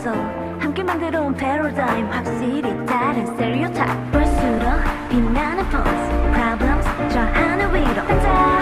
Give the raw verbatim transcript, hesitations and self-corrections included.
없어 함께 만들어 온 패러다임 확실히 다른 스테레오타입 볼수록 빛나는 pose problems 저 하늘 위로 반짝